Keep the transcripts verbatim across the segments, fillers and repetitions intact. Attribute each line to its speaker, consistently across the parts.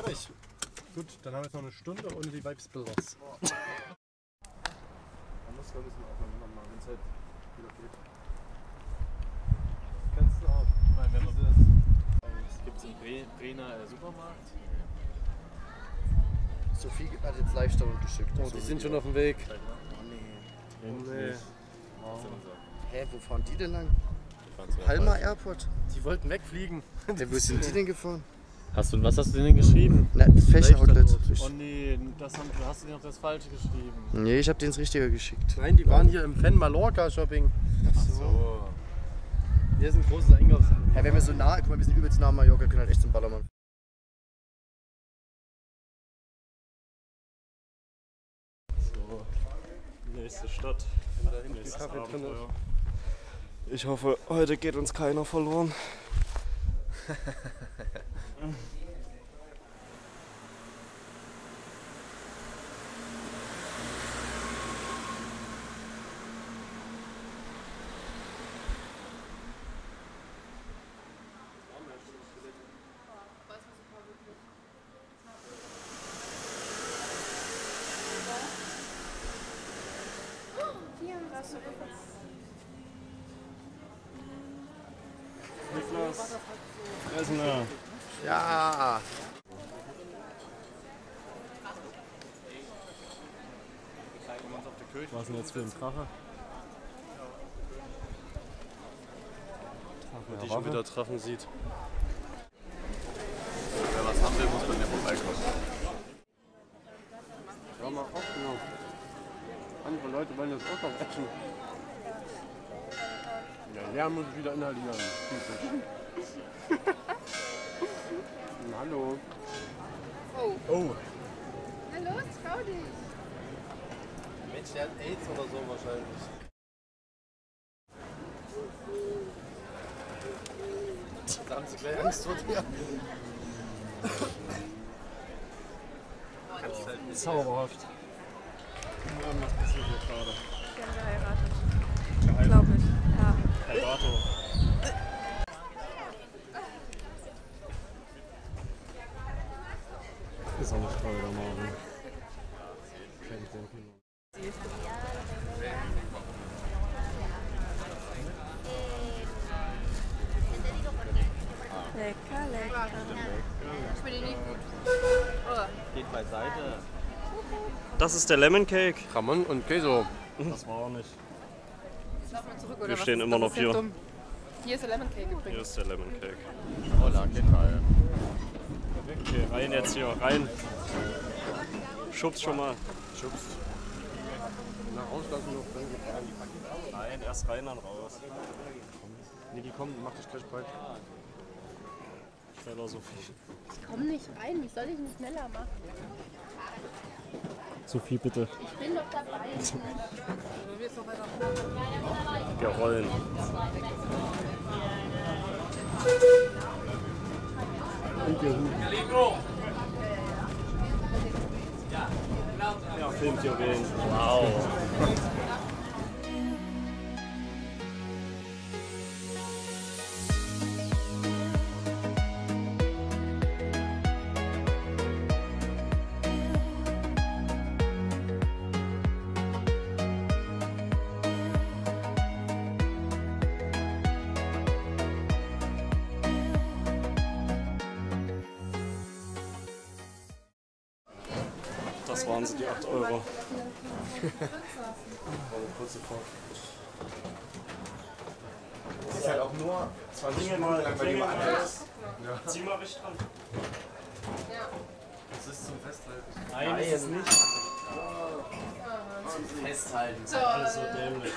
Speaker 1: fertig. Gut, dann haben wir jetzt noch eine Stunde ohne die Weibsbillers. Man muss glaube ich mal aufeinander machen, wenn es halt wieder geht. Kannst du auch. Nein, wenn man das gibt es im Bre Brener äh, Supermarkt.
Speaker 2: Sophie hat jetzt Live-Story geschickt.
Speaker 1: Oh, die sind schon auf dem Weg.
Speaker 2: Oh nee.
Speaker 1: Oh, nee.
Speaker 2: Oh. Hä, wo fahren die denn lang?
Speaker 1: Die
Speaker 2: Palma Airport.
Speaker 1: Die wollten wegfliegen.
Speaker 2: Ja, wo sind die denn gefahren?
Speaker 3: Hast du, was hast du denn geschrieben?
Speaker 2: Na, das Fächer-Outlet.
Speaker 1: Oh nee, das haben, hast du dir noch das Falsche geschrieben.
Speaker 2: Nee, ich hab den ins Richtige geschickt.
Speaker 1: Nein, die waren hier im Fan Mallorca Shopping.
Speaker 2: Ach so.
Speaker 1: Hier ist ein großes Einkaufs.
Speaker 2: Ja, wenn wir so nah, guck mal, wir sind übelst nah an Mallorca, können halt echt zum Ballermann.
Speaker 3: So, nächste Stadt.
Speaker 1: Da hinten ist Kaffee drin.
Speaker 3: Ich hoffe, heute geht uns keiner verloren. Niklas, essen wir.
Speaker 2: Ja.
Speaker 3: Was ist denn jetzt für ein Drache?
Speaker 1: Wenn die schon wieder Drachen sieht.
Speaker 4: Wer was haben will, muss bei mir vorbeikommen.
Speaker 1: Ja, mal aufgenommen. Andere Leute wollen das auch noch essen. Ja, Lärm muss ich wieder inhalieren. Hallo.
Speaker 5: Oh.
Speaker 1: Oh.
Speaker 5: Na los, trau dich.
Speaker 1: Mensch, der hat AIDS oder so wahrscheinlich. Da haben sie gleich Angst vor dir.
Speaker 3: Zauberhaft.
Speaker 1: Was passiert hier gerade?
Speaker 5: Die haben geheiratet. Glaube ich. Ja.
Speaker 3: Heirato. Ist auch nicht toll, der Marvin. Kennt den Kino.
Speaker 5: Lecker, lecker. Ich bin nicht gut. Oh.
Speaker 4: Geht beiseite.
Speaker 3: Das ist der Lemon Cake.
Speaker 1: Ramon und Queso.
Speaker 3: Das war auch nicht.
Speaker 5: Jetzt laufen wir zurück, oder
Speaker 3: Wir
Speaker 5: was
Speaker 3: stehen
Speaker 5: ist-
Speaker 3: immer
Speaker 5: das
Speaker 3: noch
Speaker 5: ist ja
Speaker 3: hier.
Speaker 5: dumm. Hier ist der Lemon Cake
Speaker 3: Hier
Speaker 5: übrigens.
Speaker 3: ist der Lemon Cake.
Speaker 4: Hola, ¿qué tal?
Speaker 3: Okay, rein jetzt hier, rein. Schubst schon mal. Schubst.
Speaker 1: Na, rauslassen noch, dann gefahren.
Speaker 3: Nein, erst rein, dann raus.
Speaker 1: Niki, komm, mach dich gleich breit.
Speaker 3: Schneller, Sophie.
Speaker 5: Ich komme nicht rein, wie soll ich ihn schneller machen?
Speaker 3: Sophie, bitte.
Speaker 5: Ich bin doch dabei. Du wirst doch weiter.
Speaker 3: Wir rollen. Ja, filmt ihr wen. Wow. Das waren sie, die acht Euro.
Speaker 1: Kurze Fahrt. Das ist halt auch nur zwanzig Minuten lang, weil die mal anhältst. Ja.
Speaker 3: Zieh mal richtig dran.
Speaker 1: Das ist zum Festhalten.
Speaker 3: Nein, ist es nicht.
Speaker 1: Zum Festhalten.
Speaker 3: Alles so dämlich.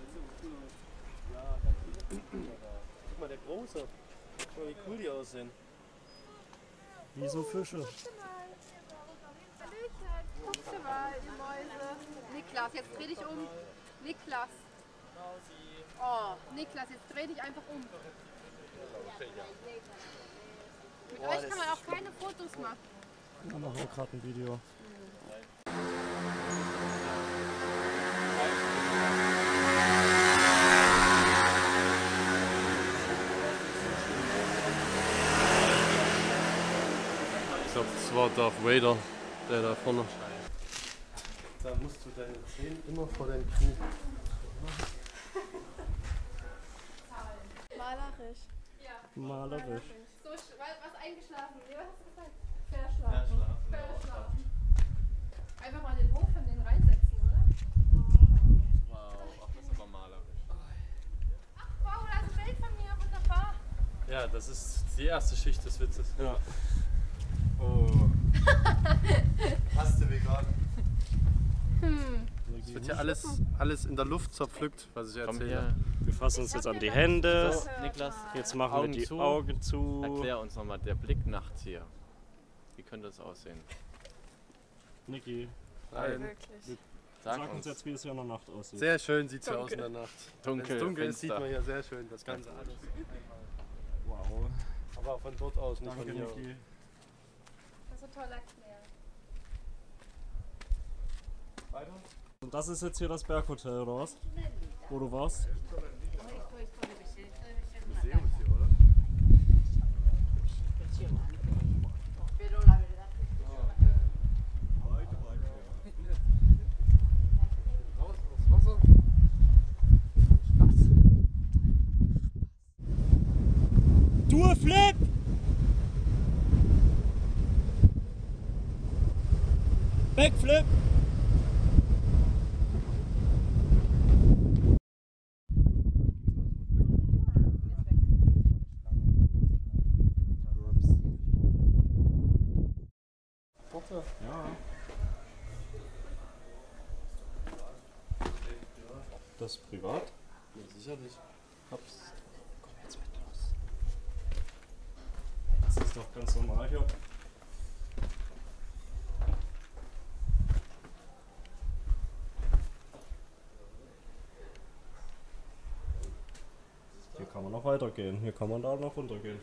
Speaker 1: Guck mal, der Große. Guck mal, wie cool die aussehen.
Speaker 3: Wie so Fische.
Speaker 5: Guck dir mal, die Mäuse. Niklas, jetzt dreh dich um. Niklas. Oh, Niklas, jetzt dreh dich einfach um. Mit euch kann man auch keine Fotos machen.
Speaker 3: Da machen wir gerade ein Video.
Speaker 6: glaube, das war Darth Vader, der da vorne. Da musst du deine Zehen immer vor deinem Knie.
Speaker 5: Malerisch. Ja.
Speaker 3: Malerisch.
Speaker 5: So, was eingeschlafen? Nee, was hast du gesagt? Verschlafen.
Speaker 1: Verschlafen.
Speaker 5: Verschlafen. Einfach mal den Hof von denen reinsetzen, oder?
Speaker 4: Wow, ach, das ist aber malerisch.
Speaker 5: Ach, wow, das ist ein Bild von mir. Wunderbar.
Speaker 6: Ja, das ist die erste Schicht des Witzes.
Speaker 3: Ja.
Speaker 6: Oh. Hast du vegan?
Speaker 5: Hm.
Speaker 6: Es wird hier alles, alles in der Luft zerpflückt, was ich
Speaker 4: Komm
Speaker 6: erzähle.
Speaker 4: her.
Speaker 3: Wir fassen uns jetzt an die Hände.
Speaker 4: So, Niklas,
Speaker 3: Jetzt machen
Speaker 4: Augen
Speaker 3: wir die
Speaker 4: zu.
Speaker 3: Augen zu.
Speaker 4: Erklär uns nochmal, der Blick nachts hier. Wie könnte das aussehen?
Speaker 3: Niki,
Speaker 6: Nein.
Speaker 4: Sag,
Speaker 3: sag uns
Speaker 4: uns.
Speaker 3: jetzt, wie es hier in der Nacht aussieht.
Speaker 6: Sehr schön sieht es hier aus in der Nacht.
Speaker 4: Dunkel,
Speaker 6: Wenn es dunkel ist, sieht
Speaker 4: finster.
Speaker 6: man hier sehr schön das Ganze alles.
Speaker 3: Wow.
Speaker 6: Aber von dort aus, nicht
Speaker 3: Danke,
Speaker 6: von hier.
Speaker 3: Niki.
Speaker 5: Das ist ein toller Erklär.
Speaker 6: Weiter?
Speaker 3: Und das ist jetzt hier das Berghotel, oder was? Wo du warst?
Speaker 6: Museum ist hier, oder? Raus aufs Wasser.
Speaker 3: Du Flip! Backflip! Ja. Das ist privat?
Speaker 6: Ja, sicherlich.
Speaker 3: Hab's. Komm jetzt mit los. Das ist doch ganz normal hier. Hier kann man noch weitergehen. Hier kann man da noch runtergehen.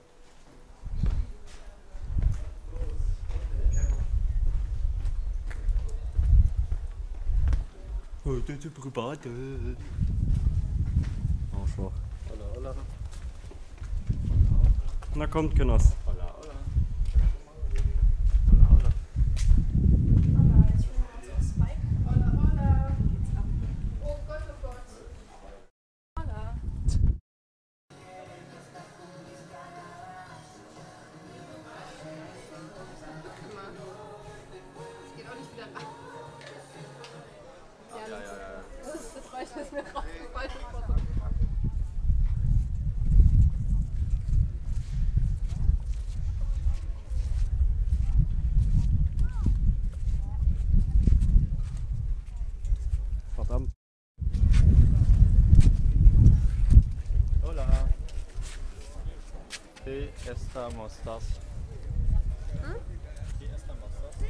Speaker 3: Oh, das ist privat. Arschloch.
Speaker 6: Holla, holla.
Speaker 3: Na kommt, Kinders.
Speaker 6: Holla, holla.
Speaker 5: Holla, holla. Oh Gott, oh Gott. Holla. Guck mal. Es geht auch nicht wieder rein. Ja, ja, ja. Das ist das Falsche, das mir rausgefallen ist.
Speaker 3: Verdammt.
Speaker 4: Hola. ¿Qué estamos?
Speaker 5: Hm?
Speaker 4: ¿Qué estamos?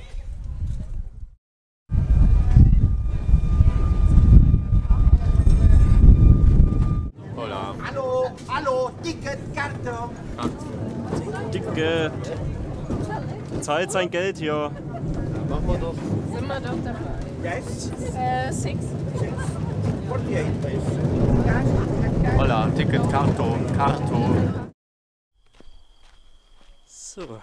Speaker 4: Hola.
Speaker 7: Hallo, hallo, Ticketkarte.
Speaker 3: Dicke. Zahlt sein Geld hier.
Speaker 6: Machen wir doch.
Speaker 5: Sind wir doch dabei.
Speaker 7: Yes,
Speaker 5: Äh, six.
Speaker 7: forty-eight, please.
Speaker 4: Hola, Ticket, Karto, Karto.
Speaker 3: So.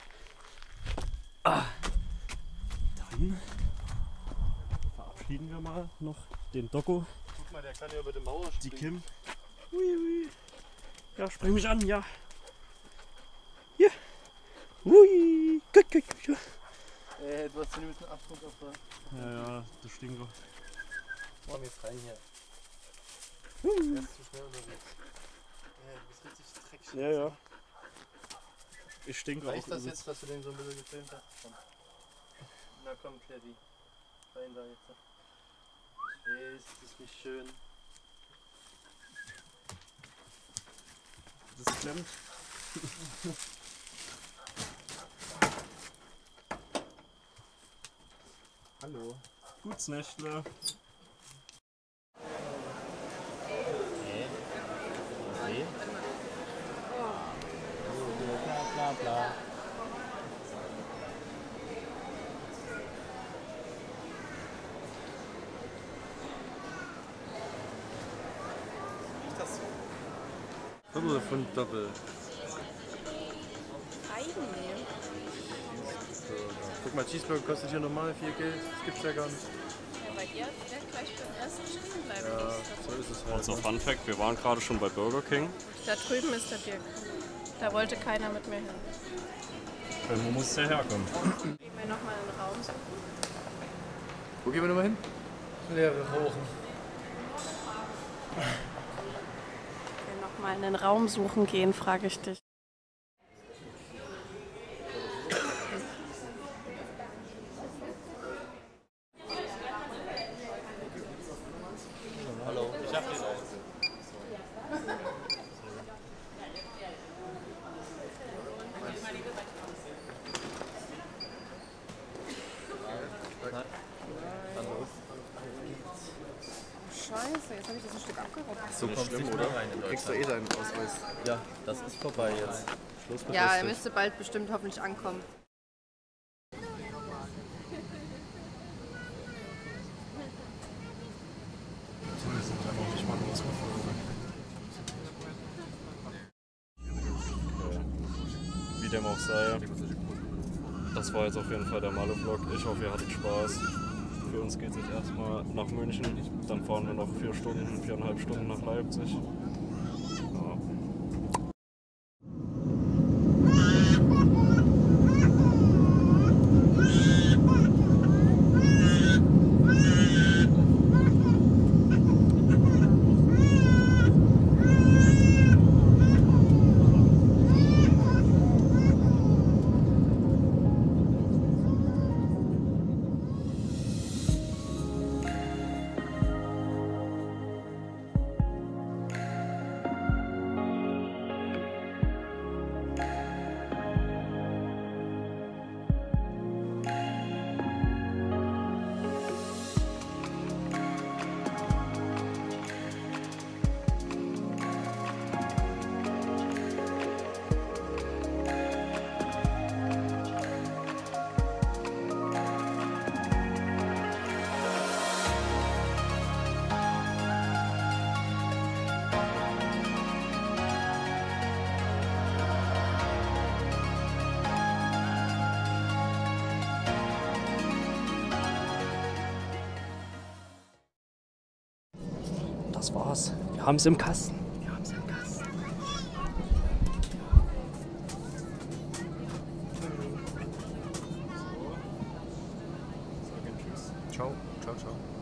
Speaker 3: Ah. Dann verabschieden wir mal noch den Doku.
Speaker 6: Guck mal, der kann ja über die Mauer
Speaker 3: Die
Speaker 6: springen.
Speaker 3: Kim. Ui, ui. Ja, spring mich an, ja. Hier. Ui. Gut, gut, gut.
Speaker 6: Ey, du hast hier ein bisschen Abdruck auf der...
Speaker 3: Ja, ja, das stinkt doch.
Speaker 6: Komm jetzt rein hier. Der ist zu schnell unterwegs. Ey, du bist richtig dreckig.
Speaker 3: Ja, ja. Ich stinke auch.
Speaker 6: Reicht das
Speaker 3: übelst.
Speaker 6: jetzt, dass du den so ein bisschen gefilmt hast? Komm. Na komm, Kletti. Rein da jetzt. Ich weiß, das ist nicht schön.
Speaker 3: Das klemmt.
Speaker 6: Hallo.
Speaker 3: Gut's Nächtle.
Speaker 4: Bla bla.
Speaker 6: Doppel von Doppel.
Speaker 5: Eigentlich.
Speaker 1: Guck mal, Cheeseburger kostet hier normal viel Geld. Das gibt's ja gar nicht.
Speaker 8: Ja, bei ihr wird gleich beim ersten stehen bleiben.
Speaker 1: Ja, so ist es halt.
Speaker 3: Und so Fun Fact, wir waren gerade schon bei Burger King.
Speaker 8: Da drüben ist der Dirk. Da wollte keiner mit mir hin.
Speaker 3: Wo muss der herkommen?
Speaker 8: Gehen wir nochmal einen Raum suchen.
Speaker 1: Wo gehen wir nochmal hin? Leere Rochen.
Speaker 8: Wir nochmal in den Raum suchen gehen, frage ich dich.
Speaker 1: Hallo, ich hab die Reise.
Speaker 5: Scheiße, jetzt habe ich das ein Stück abgerockt.
Speaker 1: So kommst du nicht mehr rein in
Speaker 2: Kriegst du
Speaker 1: Deutschland.
Speaker 2: eh deinen Ausweis.
Speaker 1: Ja, das ist vorbei jetzt. Schluss mit
Speaker 5: Ja, er
Speaker 1: lustig.
Speaker 5: müsste bald bestimmt hoffentlich ankommen.
Speaker 3: Wie dem auch sei. Das war jetzt auf jeden Fall der Malle-Vlog. Ich hoffe, ihr hattet Spaß. Für uns geht es jetzt erstmal nach München. Dann fahren wir noch vier Stunden, viereinhalb Stunden nach Leipzig. Ja. Das war's. Wir haben es im Kasten. Wir haben es im Kasten.
Speaker 2: Ciao, ciao, ciao.